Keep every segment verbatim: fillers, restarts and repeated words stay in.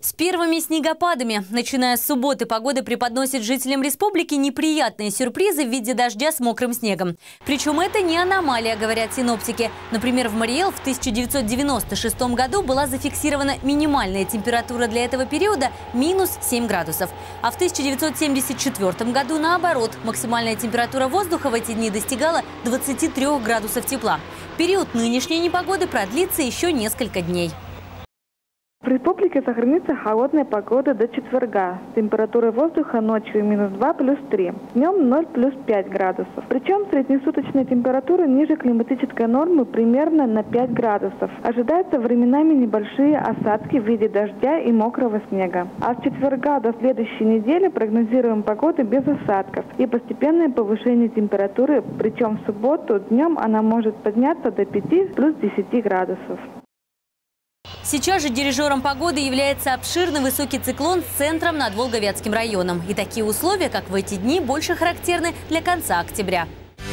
С первыми снегопадами, начиная с субботы, погода преподносит жителям республики неприятные сюрпризы в виде дождя с мокрым снегом. Причем это не аномалия, говорят синоптики. Например, в Мариэл в тысяча девятьсот девяносто шестом году была зафиксирована минимальная температура для этого периода – минус семь градусов. А в тысяча девятьсот семьдесят четвёртом году наоборот, максимальная температура воздуха в эти дни достигала двадцати трёх градусов тепла. Период нынешней непогоды продлится еще несколько дней. В республике сохранится холодная погода до четверга. Температура воздуха ночью минус два плюс три, днем ноль плюс пять градусов. Причем среднесуточная температура ниже климатической нормы примерно на пять градусов. Ожидаются временами небольшие осадки в виде дождя и мокрого снега. А с четверга до следующей недели прогнозируем погоду без осадков и постепенное повышение температуры. Причем в субботу днем она может подняться до пяти плюс десяти градусов. Сейчас же дирижером погоды является обширный высокий циклон с центром над Волго-Вятским районом. И такие условия, как в эти дни, больше характерны для конца октября.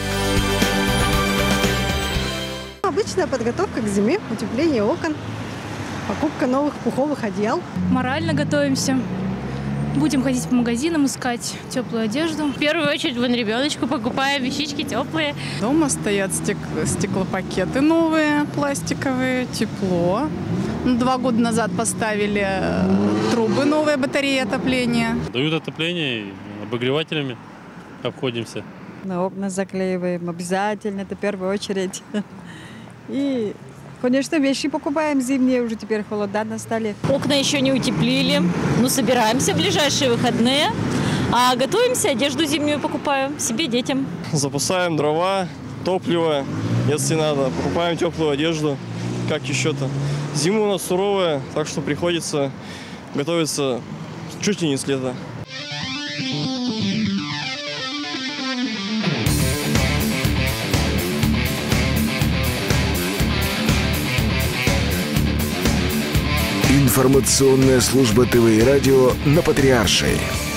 Обычная подготовка к зиме, утепление окон, покупка новых пуховых одеял. Морально готовимся. Будем ходить по магазинам, искать теплую одежду. В первую очередь вон ребеночку покупаем вещички теплые. Дома стоят стек стеклопакеты новые, пластиковые, тепло. Два года назад поставили трубы, новые батареи отопления. Дают отопление, обогревателями обходимся. На окна заклеиваем обязательно, это в первую очередь. И, конечно, вещи покупаем зимние, уже теперь холода настали. Окна еще не утеплили, но собираемся в ближайшие выходные. А готовимся, одежду зимнюю покупаем себе, детям. Запасаем дрова, топливо, если надо. Покупаем теплую одежду, как еще-то. Зима у нас суровая, так что приходится готовиться чуть ли не с лета. Информационная служба ТВ и радио на Патриаршей.